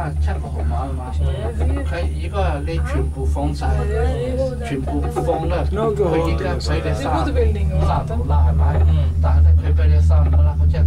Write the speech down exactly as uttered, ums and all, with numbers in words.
七個號碼啊嘛。佢而家你全部放晒，全部放咧，佢而家俾你三三號啦，係咪？但係咧佢俾你三號啦，佢即係